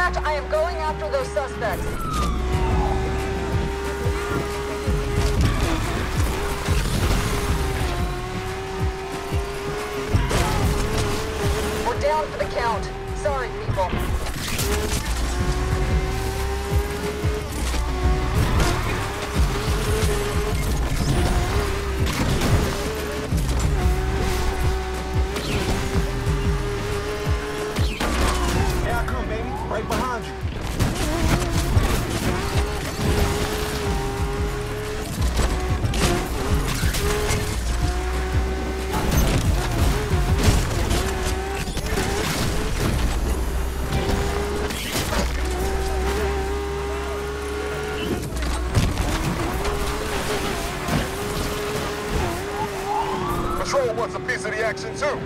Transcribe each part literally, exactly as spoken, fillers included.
Dispatch, I am going after those suspects. We're down for the count. Sorry, people. Right behind you. Patrol wants a piece of the action too.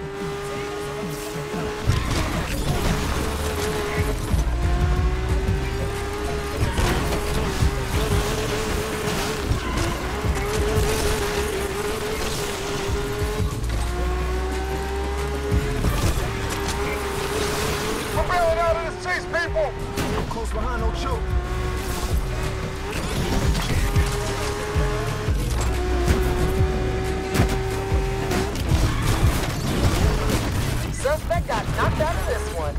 People! I'm close behind, no choke. Suspect got knocked out of this one.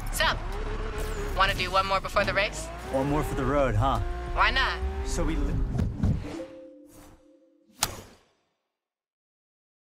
Want to do one more before the race? One more for the road, huh? Why not? So we... Li